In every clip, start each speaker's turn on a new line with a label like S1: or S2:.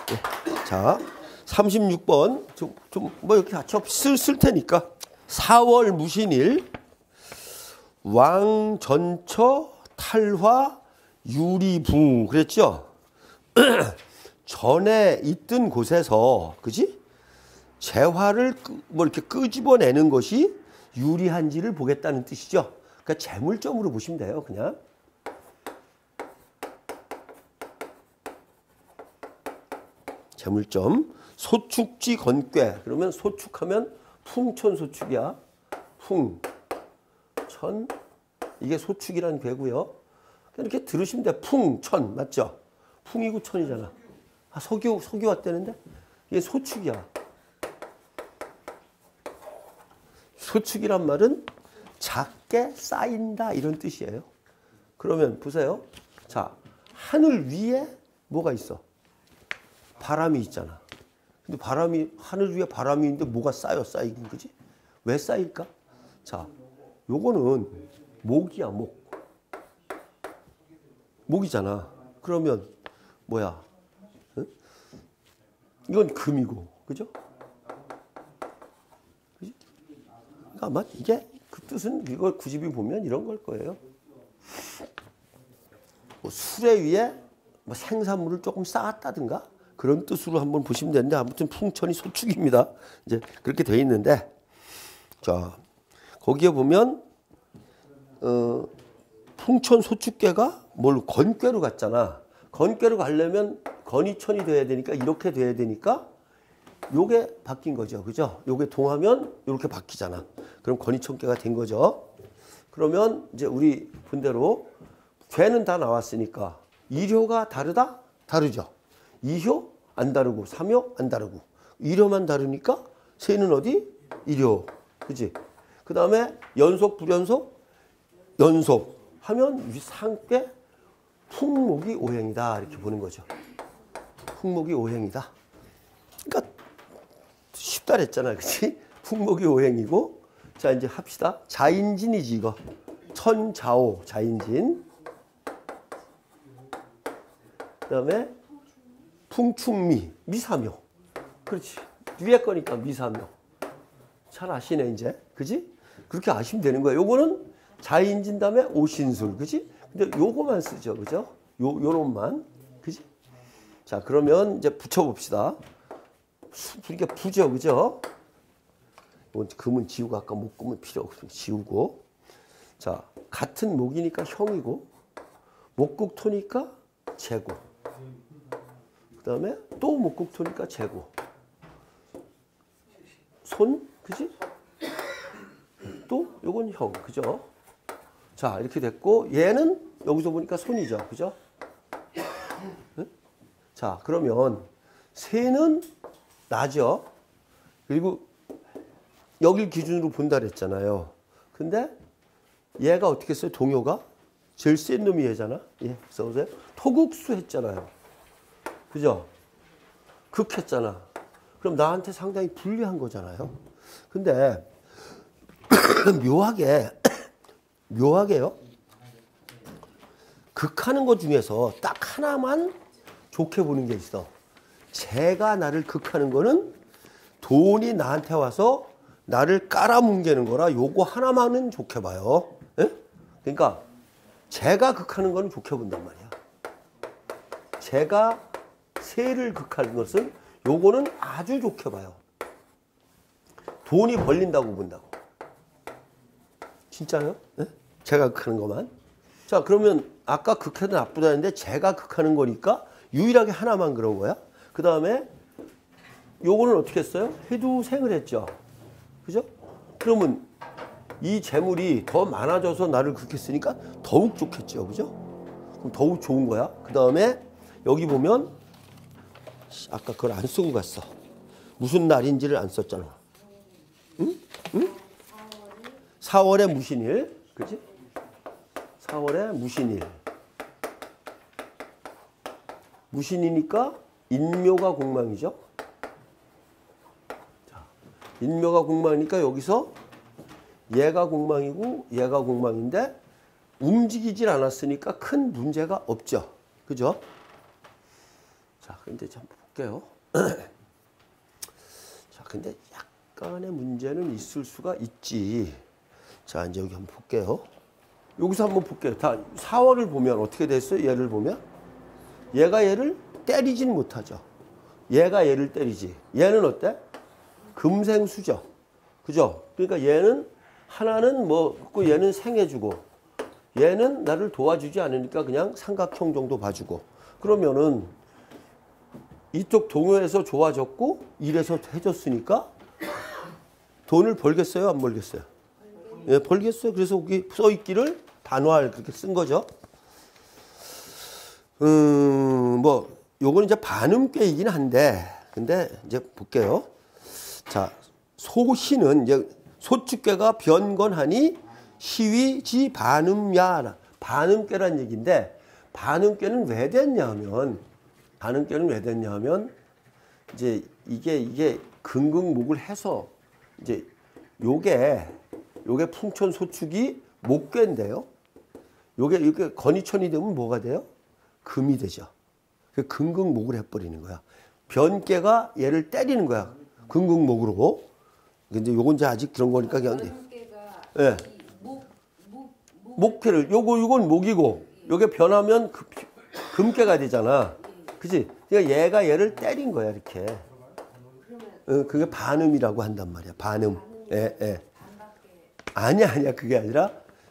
S1: 자, 36번 뭐 이렇게 같이 쓸 테니까 4월 무신일 왕전처 탈화 유리붕 그랬죠? 전에 있던 곳에서 그지? 재화를 뭐 이렇게 끄집어내는 것이 유리한지를 보겠다는 뜻이죠. 그러니까 재물점으로 보시면 돼요. 그냥. 재물점. 소축지 건괴. 그러면 소축하면 풍천소축이야. 풍천. 이게 소축이라는 괴고요. 이렇게 들으시면 돼. 풍천 맞죠? 풍이고 천이잖아. 아, 석유 왔다는데? 이게 소축이야. 소축이란 말은 작게 쌓인다 이런 뜻이에요. 그러면 보세요. 자, 하늘 위에 뭐가 있어? 바람이 있잖아. 근데 하늘 위에 바람이 있는데 뭐가 쌓이긴 거지? 왜 쌓일까? 자, 요거는 목이야, 목. 목이잖아. 그러면 뭐야? 응? 이건 금이고, 그죠? 그지? 그러니까 아마 이게 그 뜻은 이걸 구집이 보면 이런 걸 거예요. 뭐 수레 위에 뭐 생산물을 조금 쌓았다든가 그런 뜻으로 한번 보시면 되는데 아무튼 풍천이 소축입니다. 이제 그렇게 돼 있는데 자 거기에 보면 풍천 소축계가 뭘 건괴로 갔잖아. 건괴로 가려면 건이천이 돼야 되니까 이렇게 돼야 되니까 요게 바뀐 거죠. 그죠? 요게 동하면 이렇게 바뀌잖아. 그럼 건이천계가 된 거죠. 그러면 이제 우리 본대로 괴는 다 나왔으니까 이효가 다르다? 다르죠. 2효 안 다르고 3효 안 다르고 1효만 다르니까 세는 어디? 1효. 그지? 그 다음에 연속 불연속? 연속 하면 상괴 풍목이 오행이다 이렇게 보는 거죠. 풍목이 오행이다. 그러니까 쉽다 그랬잖아. 그치? 풍목이 오행이고 자 이제 합시다. 자인진이지 이거. 천자오 자인진. 그 다음에 풍충미 미사묘. 그렇지. 위에 거니까 미사묘. 잘 아시네 이제. 그지? 그렇게 아시면 되는 거야. 요거는 자인진 다음에 오신술. 그지? 근데 요거만 쓰죠. 그죠? 요런만. 그지? 자 그러면 이제 붙여봅시다. 이게 부죠. 그죠? 금은 지우고 아까 목금은 필요 없으면 지우고. 자 같은 목이니까 형이고 목국토니까 재고. 그 다음에 또 목국토니까 재고. 손, 그지? 또 요건 형, 그죠? 자 이렇게 됐고 얘는 여기서 보니까 손이죠, 그죠? 응? 자 그러면 새는 나죠. 그리고 여길 기준으로 본다 그랬잖아요. 근데 얘가 어떻게 써요? 동요가 제일 센 놈이 얘잖아. 예, 써보세요. 토국수 했잖아요. 그죠? 극했잖아. 그럼 나한테 상당히 불리한 거잖아요. 근데 묘하게요. 극하는 것 중에서 딱 하나만 좋게 보는 게 있어. 제가 나를 극하는 거는 돈이 나한테 와서 나를 깔아뭉개는 거라 요거 하나만은 좋게 봐요. 예? 그러니까 제가 극하는 거는 좋게 본단 말이야. 제가 새를 극하는 것은 요거는 아주 좋게 봐요. 돈이 벌린다고 본다고. 진짜요? 네? 제가 극하는 것만. 자 그러면 아까 극해도 나쁘다 했는데 제가 극하는 거니까 유일하게 하나만 그런 거야. 그 다음에 요거는 어떻게 했어요? 해두생을 했죠. 그죠? 그러면 이 재물이 더 많아져서 나를 극했으니까 더욱 좋겠죠. 그죠? 그럼 더욱 좋은 거야. 그 다음에 여기 보면 아까 그걸 안 쓰고 갔어. 무슨 날인지를 안 썼잖아. 응? 응? 4월에 무신일. 그치? 4월에 무신일. 무신이니까 인묘가 공망이죠. 자, 인묘가 공망이니까 여기서 얘가 공망이고 얘가 공망인데 움직이질 않았으니까 큰 문제가 없죠. 그죠? 자, 근데 좀 볼게요. 자, 근데 약간의 문제는 있을 수가 있지. 자, 이제 여기 한번 볼게요. 여기서 한번 볼게요. 다 4월을 보면 어떻게 됐어요? 얘를 보면 얘가 얘를 때리진 못하죠. 얘가 얘를 때리지. 얘는 어때? 금생수죠. 그죠? 그러니까 얘는 하나는 뭐 얘는 생해주고 얘는 나를 도와주지 않으니까 그냥 삼각형 정도 봐주고 그러면은 이쪽 동요에서 좋아졌고 일에서 해줬으니까 돈을 벌겠어요? 안 벌겠어요? 예, 벌겠어요. 그래서 여기 써있기를 단화를 그렇게 쓴 거죠. 뭐 요거는 이제 반음꾀이긴 한데 근데 이제 볼게요. 자, 소시는 이제 소축괴가 변건하니 시위지 반음야. 반음꾀란 얘기인데 반음꾀는 왜 됐냐면 이제 이게 근극목을 해서 이제 요게 풍천 소축이 목괴인데요. 요게 건이천이 되면 뭐가 돼요? 금이 되죠. 근극목을 해버리는 거야. 변괴가 얘를 때리는 거야. 근극목으로. 근데 요건 이제 아직 그런 거니까 그냥. 예. 목괴를 요건 목이고 요게 변하면 금괴가 되잖아. 그치? 그러니까 얘가 얘를 때린 거야 이렇게. 그게 반음이라고 한단 말이야. 반음. 예. 아니야. 그게 아니라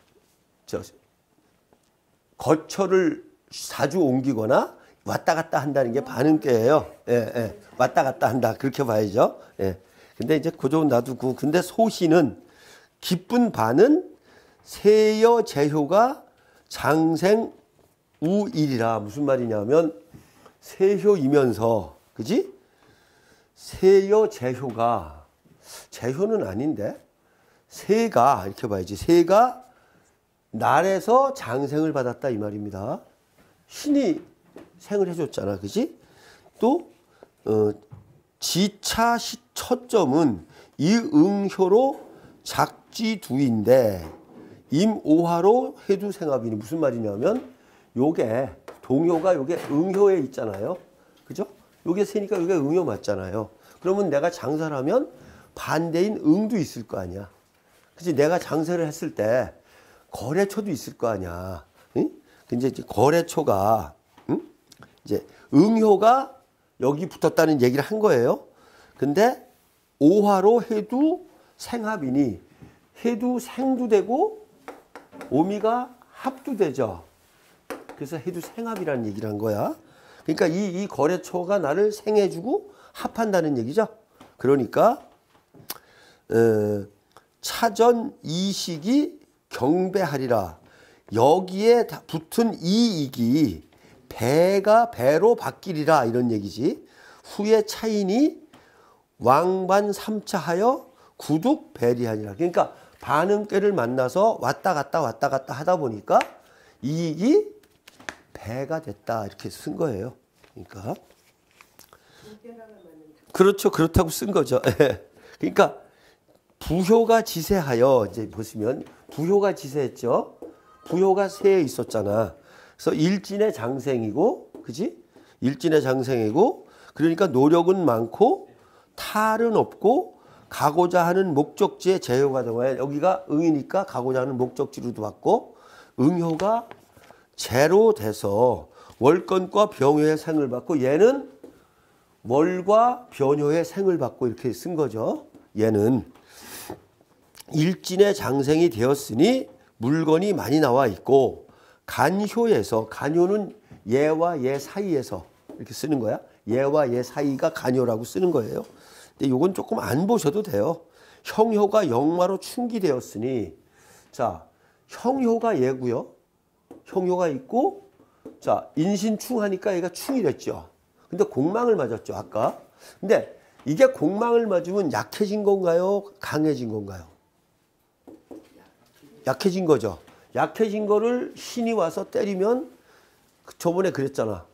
S1: 거처를 자주 옮기거나 왔다 갔다 한다는 게 반음꾀예요. 예. 왔다 갔다 한다. 그렇게 봐야죠. 예. 근데 이제 그 정도 놔두고 근데 소시는 기쁜 반은 세여 제효가 장생 우일이라. 무슨 말이냐면 세효이면서 그지? 세여 제효가 제효는 아닌데 세가 이렇게 봐야지. 세가 날에서 장생을 받았다 이 말입니다. 신이 생을 해줬잖아. 그지? 또 지차 첫점은 이 응효로 작지두인데 임오화로 해두생합이니 무슨 말이냐면 요게 동효가 요게 응효에 있잖아요. 그죠? 요게 세니까 요게 응효 맞잖아요. 그러면 내가 장사를 하면 반대인 응도 있을 거 아니야. 그치? 내가 장사를 했을 때 거래처도 있을 거 아니야. 응? 근데 이제 거래처가 이제 응효가 여기 붙었다는 얘기를 한 거예요. 근데 오화로 해도 생합이니 해도 생도 되고 오미가 합도 되죠. 그래서 해도 생합이라는 얘기를 한 거야. 그러니까 이 거래처가 나를 생해주고 합한다는 얘기죠. 그러니까 차전 이식이 경배하리라. 여기에 붙은 이익이 배가 배로 바뀌리라 이런 얘기지. 후에 차인이 왕반 삼차하여 구둑 배리하니라. 그러니까 반음꾀를 만나서 왔다 갔다 하다 보니까 이익이 배가 됐다 이렇게 쓴 거예요. 그러니까 그렇죠. 그렇다고 쓴 거죠. 그러니까 부효가 지세하여 이제 보시면 부효가 지세했죠. 부효가 세에 있었잖아. 그래서 일진의 장생이고, 그지? 일진의 장생이고, 그러니까 노력은 많고 탈은 없고 가고자 하는 목적지에 제효가 되고 여기가 응이니까 가고자 하는 목적지로도 받고 응효가 제로 돼서 월건과 병효의 생을 받고 얘는 월과 변효의 생을 받고 이렇게 쓴 거죠. 얘는 일진의 장생이 되었으니 물건이 많이 나와 있고 간효에서 간효는 얘와 얘 사이에서 이렇게 쓰는 거야. 얘와 얘 사이가 간효라고 쓰는 거예요. 근데 이건 조금 안 보셔도 돼요. 형효가 영마로 충기되었으니 자 형효가 얘고요. 형효가 있고 자 인신충하니까 얘가 충이 됐죠. 근데 공망을 맞았죠 아까. 근데 이게 공망을 맞으면 약해진 건가요? 강해진 건가요? 약해진 거죠. 약해진 거를 신이 와서 때리면 저번에 그랬잖아.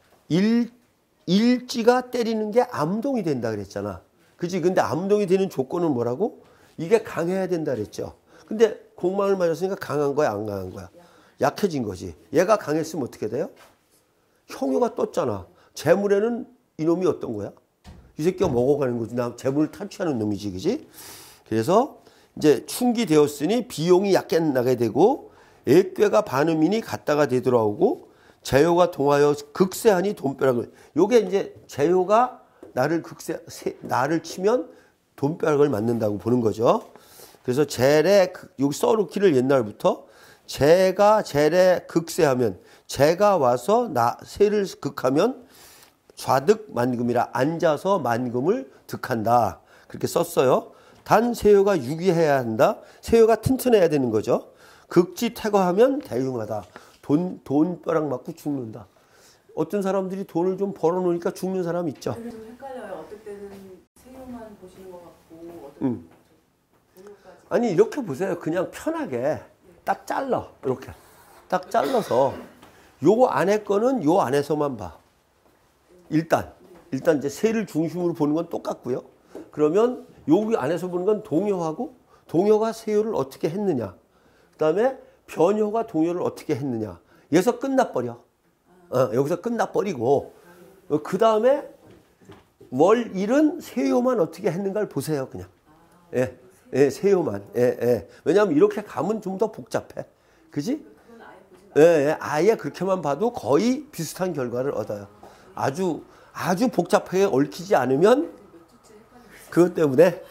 S1: 일지가 때리는 게 암동이 된다 그랬잖아. 그치? 근데 암동이 되는 조건은 뭐라고? 이게 강해야 된다 그랬죠. 근데 공망을 맞았으니까 강한 거야 안 강한 거야? 약해진 거지. 얘가 강했으면 어떻게 돼요? 형효가 떴잖아. 재물에는 이놈이 어떤 거야? 이 새끼가 먹어가는 거지. 나 재물을 탈취하는 놈이지, 그지? 그래서 이제 충기되었으니 비용이 약겠나게 되고 액괴가 반음이니 갔다가 되돌아오고 재효가 동하여 극세하니 돈벼락을. 요게 이제 재효가 나를 치면 돈벼락을 맞는다고 보는 거죠. 그래서 젤의 여기 써놓기를 옛날부터 재가 젤의 극세하면 재가 와서 세를 극하면 좌득 만금이라 앉아서 만금을 득한다. 그렇게 썼어요. 단 세효가 유기해야 한다. 세효가 튼튼해야 되는 거죠. 극지 태거하면 대흉하다. 돈벼락 맞고 죽는다. 어떤 사람들이 돈을 좀 벌어놓으니까 죽는 사람 있죠.
S2: 좀 헷갈려요. 어떨 때는 세효만 보시는 것 같고 어떨 때는 세효까지.
S1: 아니 이렇게 보세요. 그냥 편하게 딱 잘라. 이렇게 딱 잘라서 요거 안에 거는 요 안에서만 봐. 일단 이제 세를 중심으로 보는 건 똑같고요. 그러면 여기 안에서 보는 건 동효하고 동효가 세효를 어떻게 했느냐. 그다음에 변효가 동효를 어떻게 했느냐. 여기서 끝나버려. 여기서 끝나버리고 그 다음에 월일은 세효만 어떻게 했는가를 보세요. 그냥. 예, 세효만. 예. 왜냐하면 이렇게 가면 좀 더 복잡해. 그지? 예, 아예 그렇게만 봐도 거의 비슷한 결과를 얻어요. 아주 복잡하게 얽히지 않으면 그것 때문에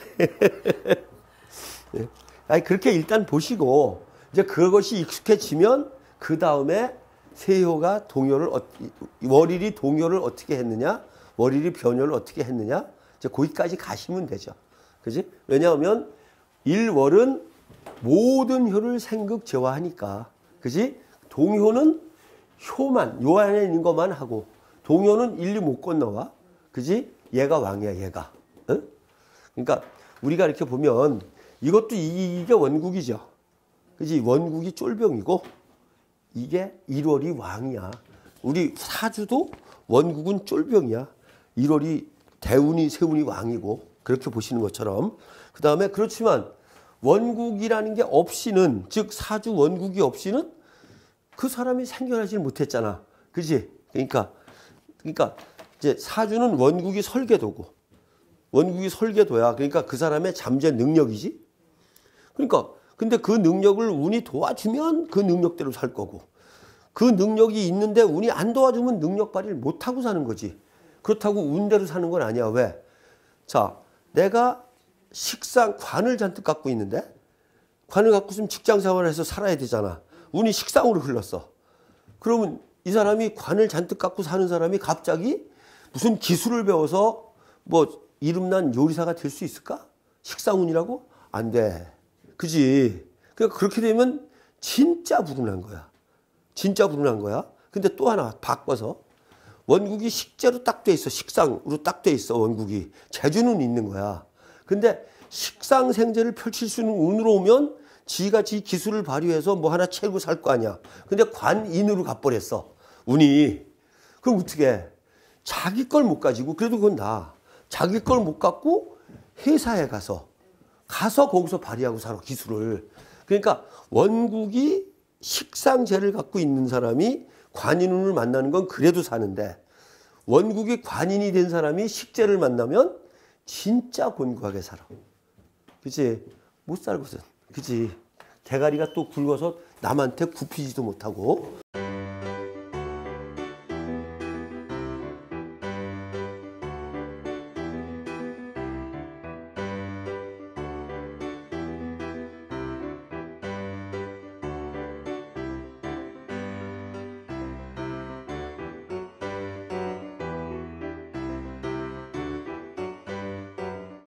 S1: 예. 아니 그렇게 일단 보시고 이제 그것이 익숙해지면 그 다음에 세효가 월일이 동효를 어떻게 했느냐, 월일이 변효를 어떻게 했느냐, 이제 거기까지 가시면 되죠. 그지? 왜냐하면 일월은 모든 효를 생극 제화하니까, 그지? 동효는 효만 요 안에 있는 것만 하고, 동효는 일리 못 건너와, 그지? 얘가 왕이야, 얘가. 응? 그러니까 우리가 이렇게 보면 이것도 이게 원국이죠. 그지? 원국이 쫄병이고 이게 1월이 왕이야. 우리 사주도 원국은 쫄병이야. 1월이 대운이 세운이 왕이고 그렇게 보시는 것처럼. 그 다음에 그렇지만 원국이라는 게 없이는, 즉 사주 원국이 없이는 그 사람이 생겨나질 못했잖아. 그지? 그러니까 이제 사주는 원국이 설계도고 원국이 설계도야. 그러니까 그 사람의 잠재 능력이지. 그러니까 근데 그 능력을 운이 도와주면 그 능력대로 살 거고, 그 능력이 있는데 운이 안 도와주면 능력 발휘를 못하고 사는 거지. 그렇다고 운대로 사는 건 아니야. 왜? 자, 내가 관을 잔뜩 갖고 있는데, 관을 갖고 있으면 직장 생활을 해서 살아야 되잖아. 운이 식상으로 흘렀어. 그러면 이 사람이 관을 잔뜩 갖고 사는 사람이 갑자기 무슨 기술을 배워서 뭐 이름난 요리사가 될 수 있을까? 식상운이라고? 안 돼. 그지? 그러니까 그렇게 되면 진짜 불운한 거야. 진짜 불운한 거야. 근데 또 하나 바꿔서 원국이 식재로 딱 돼 있어. 식상으로 딱 돼 있어. 원국이. 재주는 있는 거야. 근데 식상생재를 펼칠 수 있는 운으로 오면 지가 지 기술을 발휘해서 뭐 하나 채고 살 거 아니야. 근데 관인으로 가버렸어. 운이. 그럼 어떻게 해? 자기 걸 못 가지고, 그래도 그건 나. 자기 걸 못 갖고 회사에 가서 거기서 발휘하고 살아, 기술을. 그러니까 원국이 식상재를 갖고 있는 사람이 관인운을 만나는 건 그래도 사는데, 원국이 관인이 된 사람이 식재를 만나면 진짜 곤고하게 살아. 그치? 못 살거든. 그치? 대가리가 또 굵어서 남한테 굽히지도 못하고.